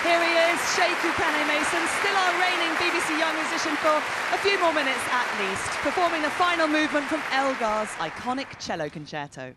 Here he is, Sheku Kanneh-Mason, still our reigning BBC Young Musician for a few more minutes at least, performing the final movement from Elgar's iconic cello concerto.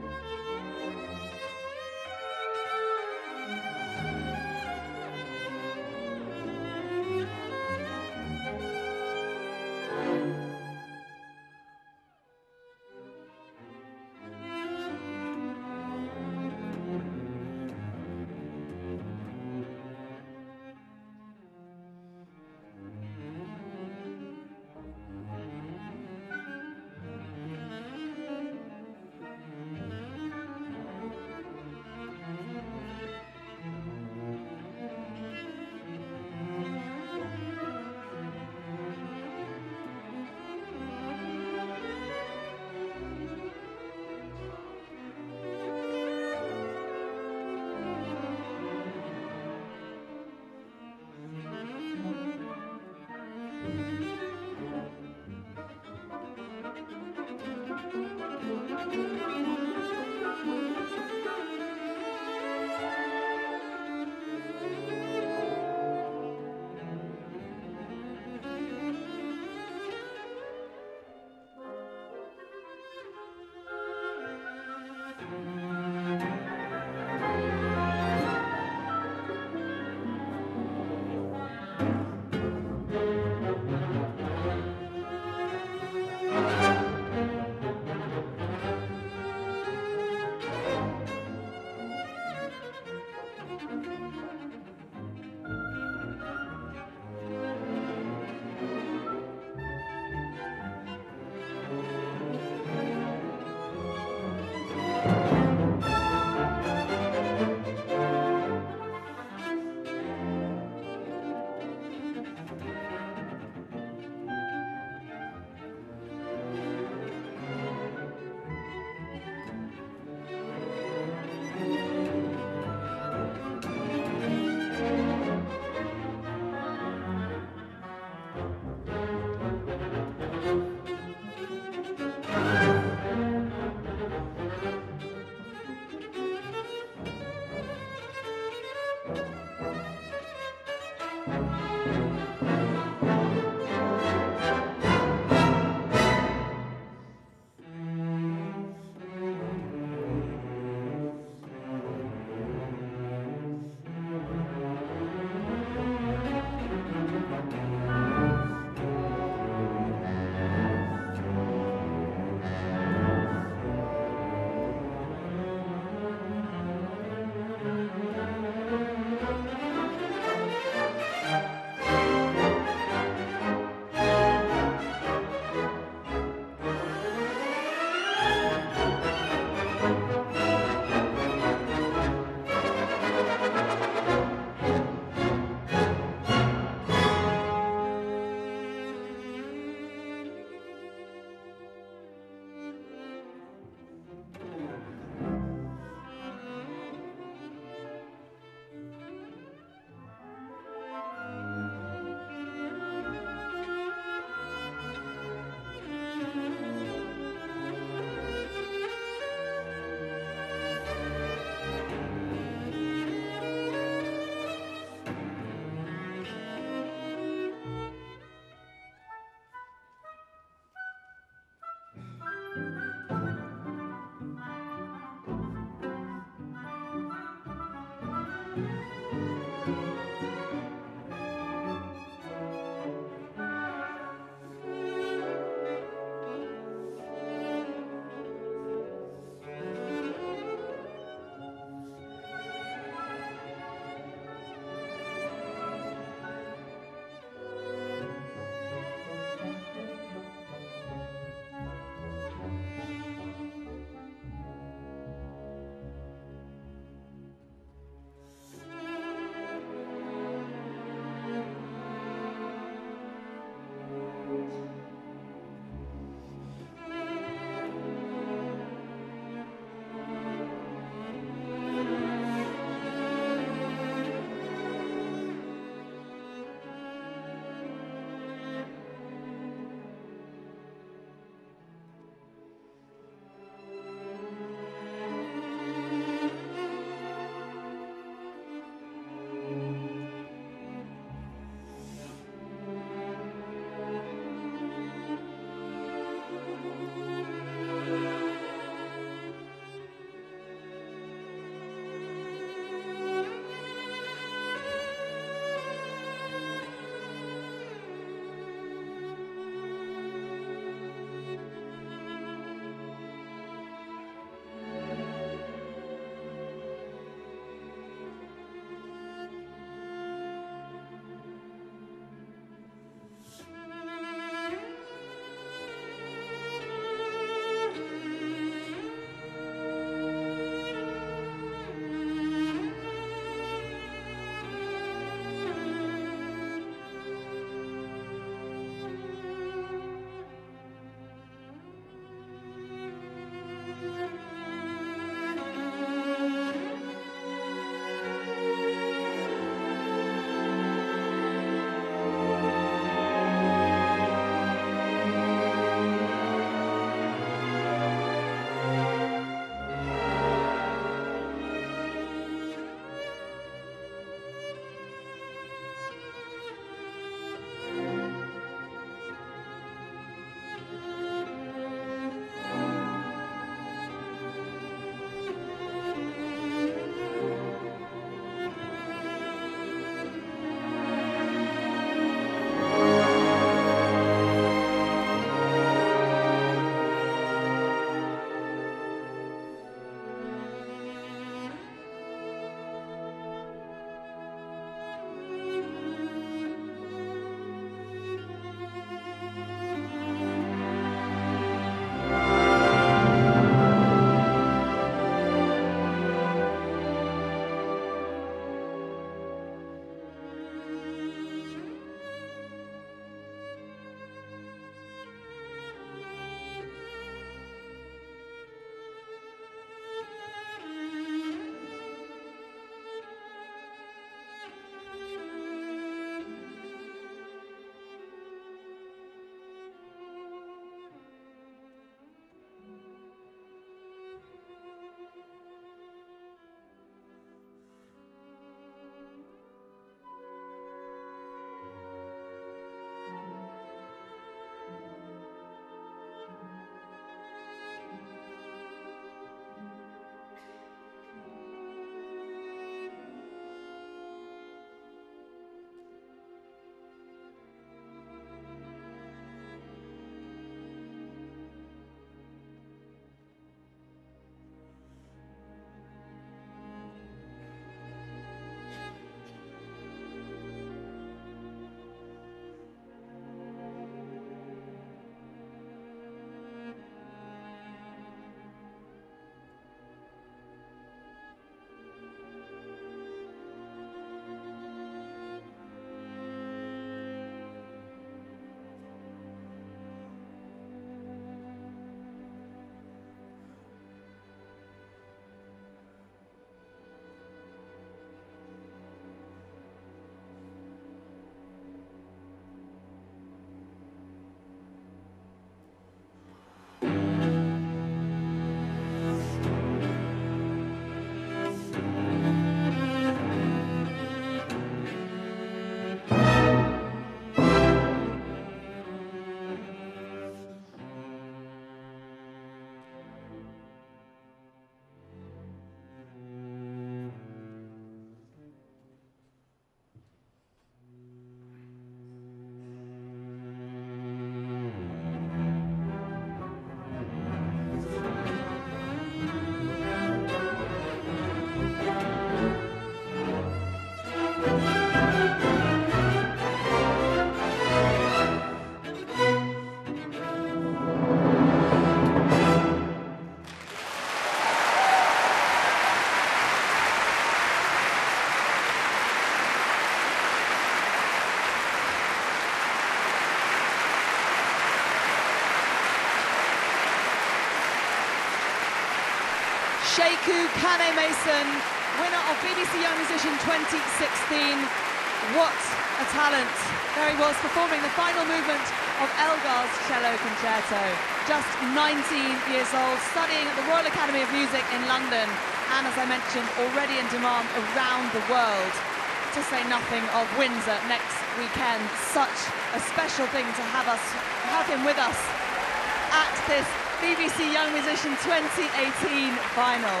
Sheku Kanneh-Mason, winner of BBC Young Musician 2016. What a talent. There he was performing the final movement of Elgar's Cello Concerto. Just 19 years old, studying at the Royal Academy of Music in London, and as I mentioned, already in demand around the world. To say nothing of Windsor next weekend. Such a special thing to have him with us at this BBC Young Musician 2018 final.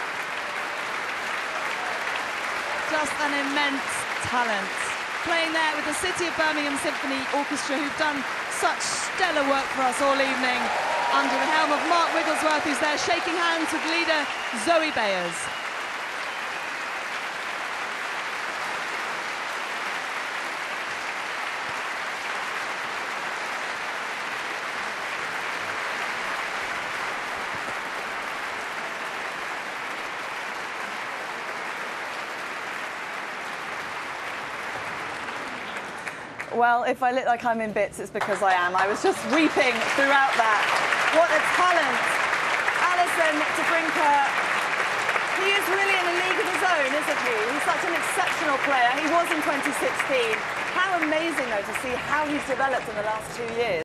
Just an immense talent. Playing there with the City of Birmingham Symphony Orchestra, who've done such stellar work for us all evening, under the helm of Mark Wigglesworth, who's there shaking hands with leader Zoe Bayers. Well, if I look like I'm in bits, it's because I am. I was just weeping throughout that. What a talent. Alison to Brinker. He is really in a league of his own, isn't he? He's such an exceptional player. He was in 2016. How amazing, though, to see how he's developed in the last 2 years.